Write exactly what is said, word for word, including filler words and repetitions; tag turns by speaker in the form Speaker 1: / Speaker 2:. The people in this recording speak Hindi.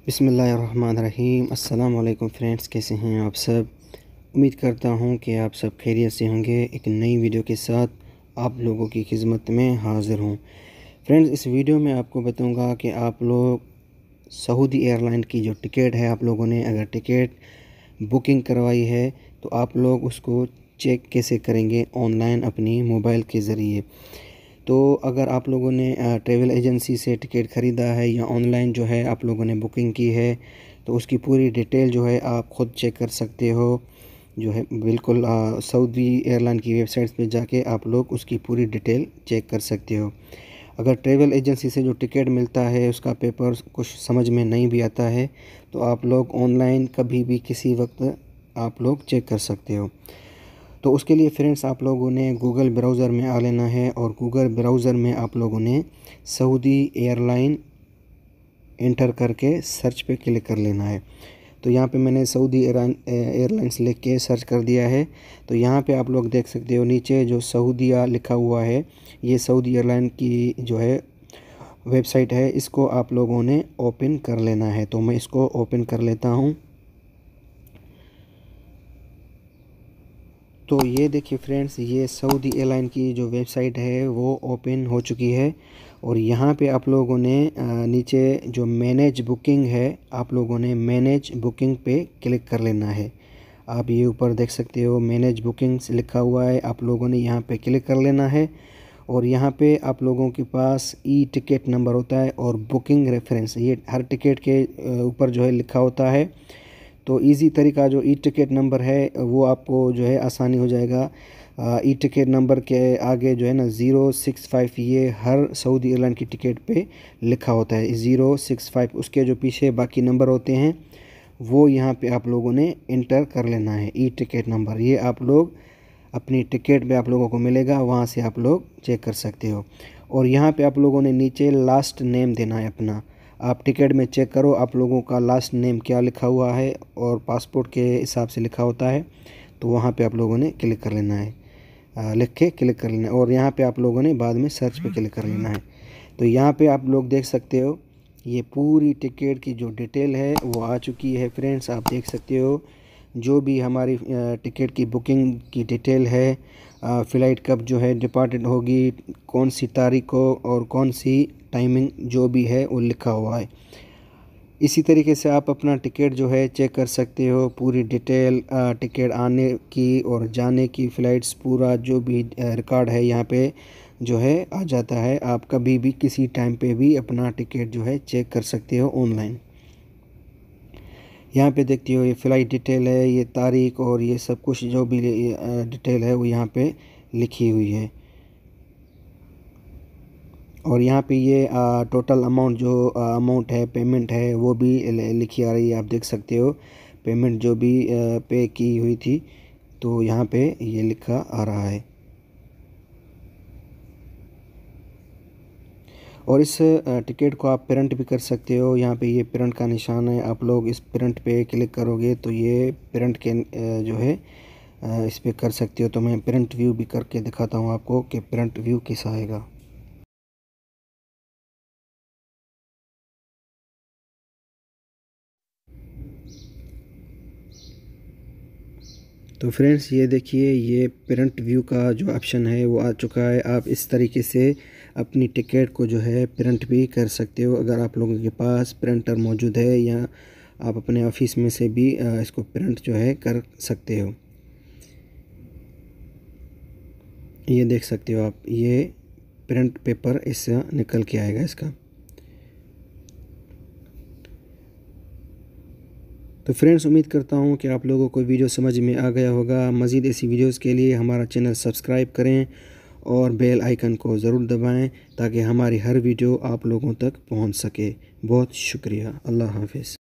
Speaker 1: बिस्मिल्लाहिर्रहमानिर्रहीम। अस्सलाम वालेकुम फ्रेंड्स, कैसे हैं आप सब। उम्मीद करता हूं कि आप सब खैरियत से होंगे। एक नई वीडियो के साथ आप लोगों की खिदमत में हाज़िर हूं। फ्रेंड्स, इस वीडियो में आपको बताऊंगा कि आप लोग सऊदी एयरलाइन की जो टिकट है, आप लोगों ने अगर टिकट बुकिंग करवाई है तो आप लोग उसको चेक कैसे करेंगे ऑनलाइन अपनी मोबाइल के ज़रिए। तो अगर आप लोगों ने ट्रैवल एजेंसी से टिकट ख़रीदा है या ऑनलाइन जो है आप लोगों ने बुकिंग की है, तो उसकी पूरी डिटेल जो है आप ख़ुद चेक कर सकते हो। जो है बिल्कुल सऊदी एयरलाइन की वेबसाइट पे जाके आप लोग उसकी पूरी डिटेल चेक कर सकते हो। अगर ट्रैवल एजेंसी से जो टिकट मिलता है उसका पेपर कुछ समझ में नहीं भी आता है, तो आप लोग ऑनलाइन कभी भी किसी वक्त आप लोग चेक कर सकते हो। तो उसके लिए फ्रेंड्स आप लोगों ने गूगल ब्राउज़र में आ लेना है और गूगल ब्राउज़र में आप लोगों ने सऊदी एयरलाइन इंटर करके सर्च पे क्लिक कर लेना है। तो यहाँ पे मैंने सऊदी एयरलाइंस लिख के सर्च कर दिया है। तो यहाँ पे आप लोग देख सकते हो नीचे जो सऊदीया लिखा हुआ है, ये सऊदी एयरलाइन की जो है वेबसाइट है, इसको आप लोगों ने ओपन कर लेना है। तो मैं इसको ओपन कर लेता हूँ। तो ये देखिए फ्रेंड्स, ये सऊदी एयरलाइन की जो वेबसाइट है वो ओपन हो चुकी है। और यहाँ पे आप लोगों ने नीचे जो मैनेज बुकिंग है, आप लोगों ने मैनेज बुकिंग पे क्लिक कर लेना है। आप ये ऊपर देख सकते हो मैनेज बुकिंग्स लिखा हुआ है, आप लोगों ने यहाँ पे क्लिक कर लेना है। और यहाँ पे आप लोगों के पास ई टिकट नंबर होता है और बुकिंग रेफरेंस, ये हर टिकट के ऊपर जो है लिखा होता है। तो इजी तरीका जो ई टिकट नंबर है वो आपको जो है आसानी हो जाएगा। ई टिकट नंबर के आगे जो है ना ज़ीरो सिक्स फाइव, ये हर सऊदी एयरलाइन की टिकट पे लिखा होता है ज़ीरो सिक्स फाइव। उसके जो पीछे बाकी नंबर होते हैं वो यहाँ पे आप लोगों ने इंटर कर लेना है। ई टिकट नंबर ये आप लोग अपनी टिकट पे आप लोगों को मिलेगा, वहाँ से आप लोग चेक कर सकते हो। और यहाँ पे आप लोगों ने नीचे लास्ट नेम देना है अपना। आप टिकट में चेक करो आप लोगों का लास्ट नेम क्या लिखा हुआ है, और पासपोर्ट के हिसाब से लिखा होता है। तो वहाँ पे आप लोगों ने क्लिक कर लेना है, आ, लिख के क्लिक कर लेना है। और यहाँ पे आप लोगों ने बाद में सर्च पे क्लिक कर लेना है। तो यहाँ पे आप लोग देख सकते हो ये पूरी टिकट की जो डिटेल है वो आ चुकी है। फ्रेंड्स, आप देख सकते हो जो भी हमारी टिकट की बुकिंग की डिटेल है, फ़्लाइट कब जो है डिपार्टेड होगी, कौन सी तारीख को और कौन सी टाइमिंग जो भी है वो लिखा हुआ है। इसी तरीके से आप अपना टिकट जो है चेक कर सकते हो, पूरी डिटेल टिकट आने की और जाने की फ़्लाइट्स पूरा जो भी रिकॉर्ड है यहाँ पे जो है आ जाता है। आप कभी भी किसी टाइम पे भी अपना टिकट जो है चेक कर सकते हो ऑनलाइन। यहाँ पे देखते हो ये फ़्लाइट डिटेल है, ये तारीख और ये सब कुछ जो भी डिटेल है वो यहाँ पे लिखी हुई है। और यहाँ पे ये आ, टोटल अमाउंट जो अमाउंट है, पेमेंट है, वो भी लिखी आ रही है। आप देख सकते हो पेमेंट जो भी आ, पे की हुई थी, तो यहाँ पे ये लिखा आ रहा है। और इस टिकट को आप प्रिंट भी कर सकते हो। यहाँ पे ये प्रिंट का निशान है, आप लोग इस प्रिंट पे क्लिक करोगे तो ये प्रिंट के जो है इस पर कर सकते हो। तो मैं प्रिंट व्यू भी करके दिखाता हूँ आपको कि प्रिंट व्यू कैसा आएगा। तो फ्रेंड्स, ये देखिए ये प्रिंट व्यू का जो ऑप्शन है वो आ चुका है। आप इस तरीके से अपनी टिकट को जो है प्रिंट भी कर सकते हो अगर आप लोगों के पास प्रिंटर मौजूद है, या आप अपने ऑफिस में से भी इसको प्रिंट जो है कर सकते हो। ये देख सकते हो आप, ये प्रिंट पेपर इससे निकल के आएगा इसका। तो फ्रेंड्स, उम्मीद करता हूँ कि आप लोगों को वीडियो समझ में आ गया होगा। मज़ीद ऐसी वीडियोस के लिए हमारा चैनल सब्सक्राइब करें और बेल आइकन को ज़रूर दबाएं ताकि हमारी हर वीडियो आप लोगों तक पहुँच सके। बहुत शुक्रिया। अल्लाह हाफ़िज़।